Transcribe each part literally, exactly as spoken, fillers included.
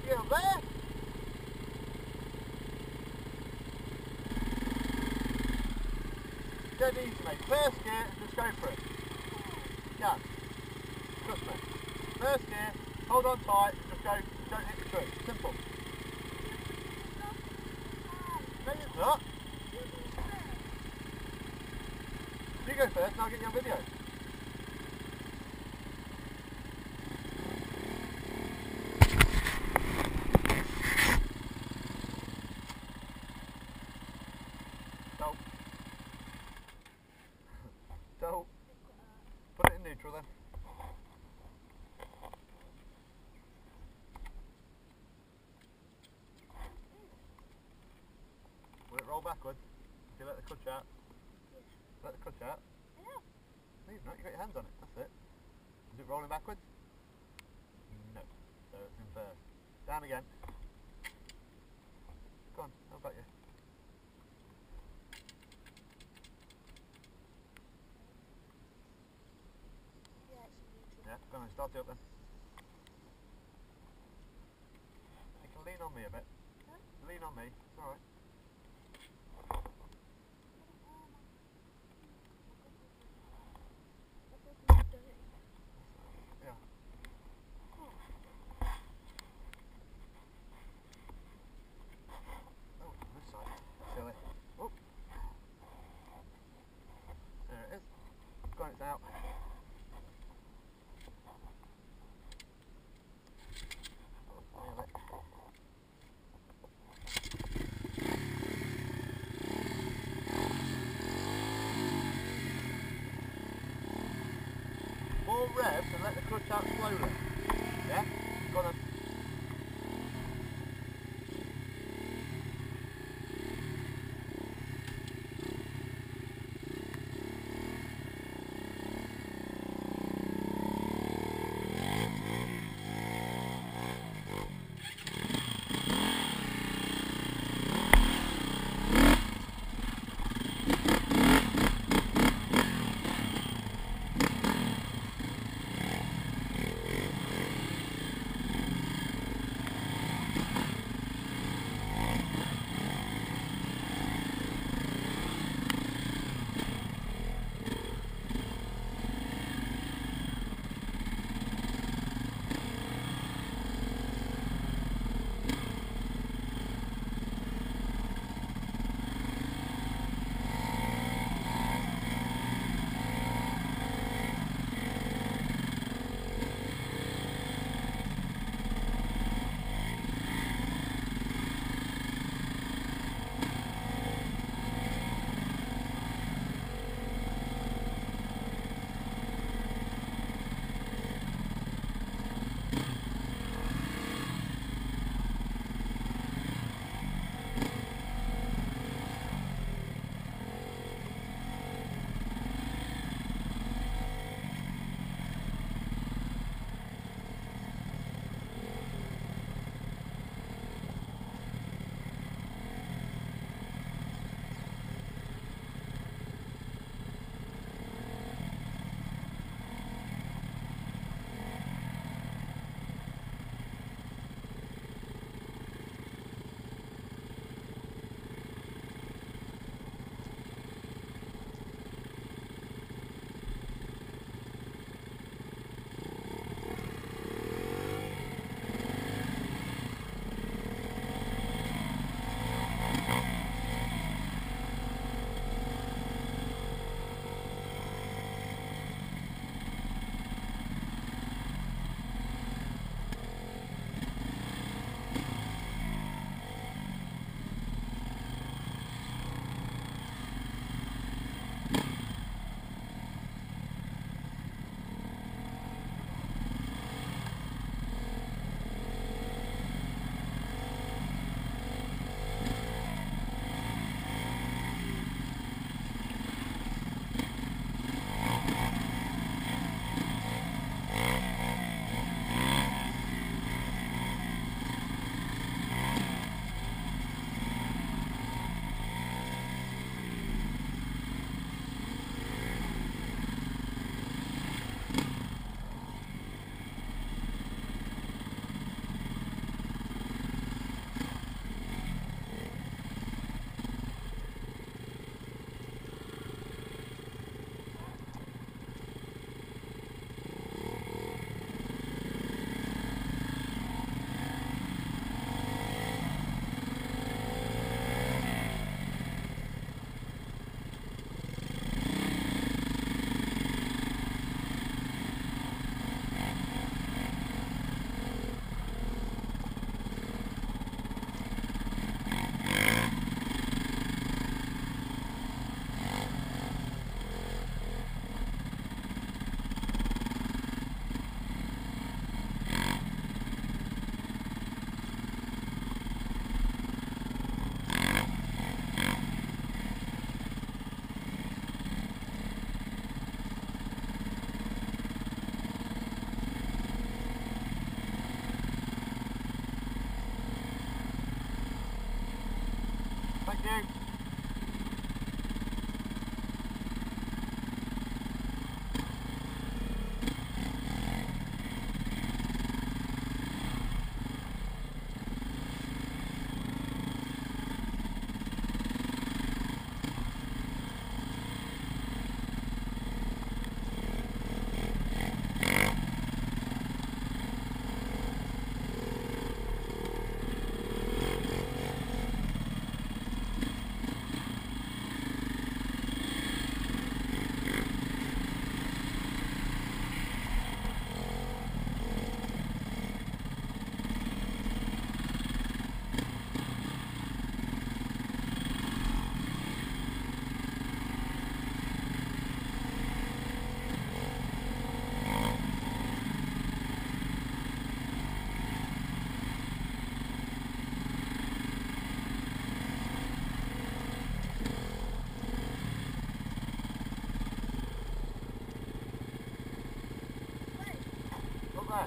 Get up there. Dead easy, mate. First gear and just go for it. Yeah. Trust me. First gear, hold on tight and just go, don't hit the tree. Simple. No, it's not. You go first and I'll get you on video. Don't. Don't. Put it in neutral then. Will it roll backwards? If you let the clutch out? Yeah. Let the clutch out? I know. No, you've not. You've got your hands on it. That's it. Is it rolling backwards? No. So it's in first. Down again. Go on. How about you? Yeah, go on, start it up then. You can lean on me a bit. Huh? Lean on me, it's alright. Yeah. Oh, this side. Silly. Oh. There it is. Go on, it's out. More rev and let the clutch out slowly. Yeah? Go on then. you. Look there.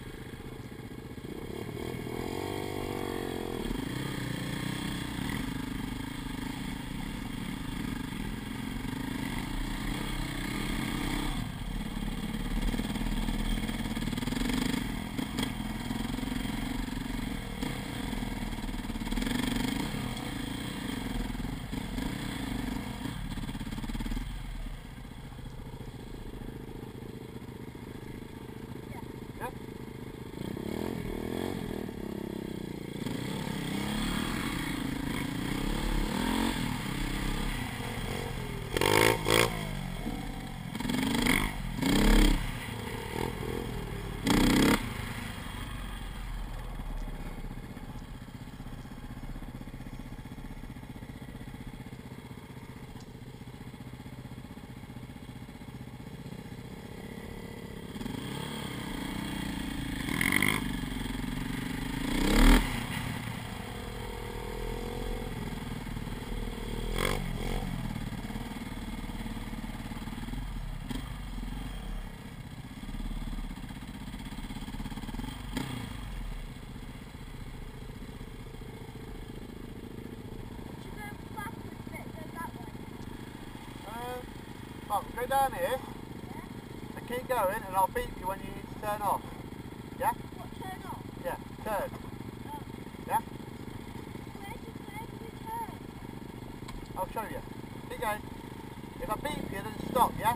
Well, go down here, yeah, and keep going, and I'll beep you when you need to turn off. Yeah? What, turn off? Yeah, turn. Oh. Yeah? Where do, where do we turn? I'll show you. Keep going. If I beep you, then stop, yeah?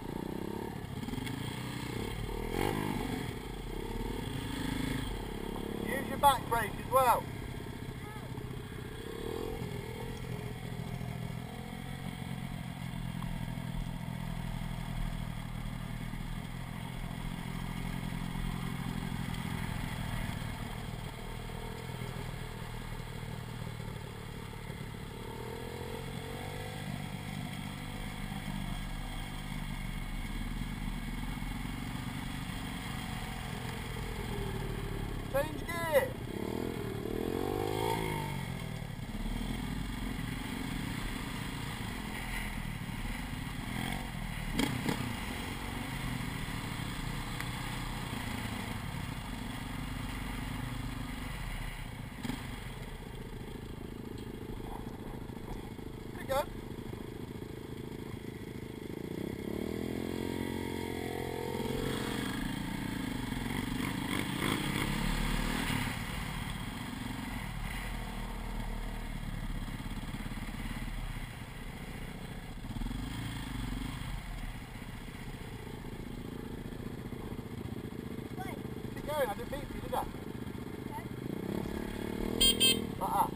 Use your back brake as well. Change gear. Pretty good. I didn't beat you, did I? Okay. Uh-uh.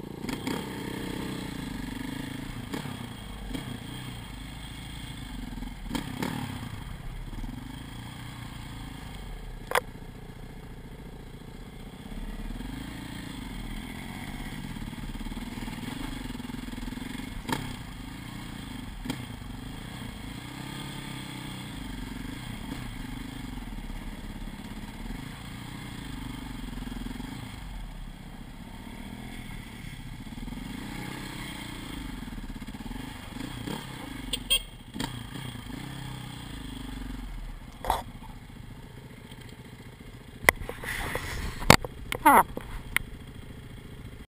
Huh.